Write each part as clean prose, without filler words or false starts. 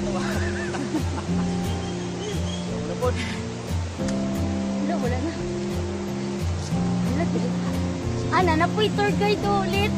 Wala po. Wala na. Ana na po tour guide ulit.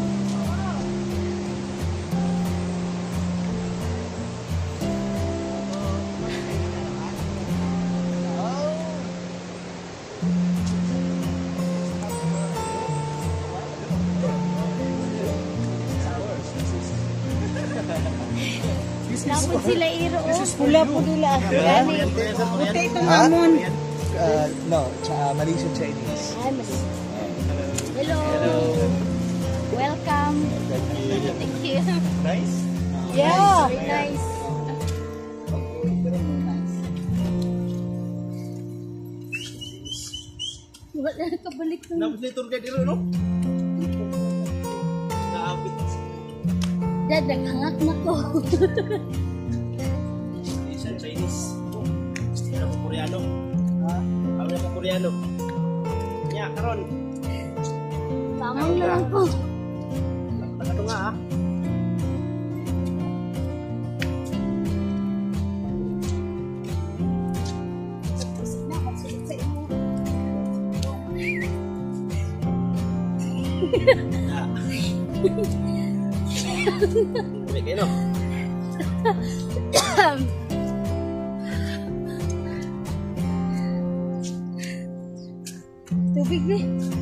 Napod sila iro. Pula po nila. Puti ito lamon. No, Malaysian Chinese. Hello. Welcome. Thank you. Nice? Yeah. Very nice. Wala na kabalik ko. Napos na tour guide iro, no? Naabit. Dad, nagangak na ko. Malaysian Chinese. Gusto na ko Koreano. Kami na ko Koreano. Nya, karon. Tamang na lang po. Ito nga, ha? Hindi kayo, no? Tubig na.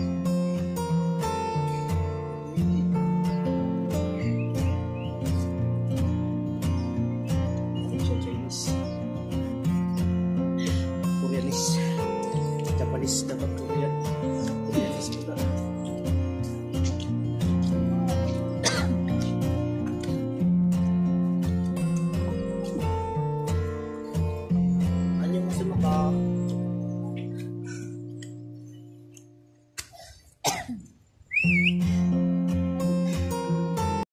Malaysian Chinese. Koreanese. Japanese dapat ko.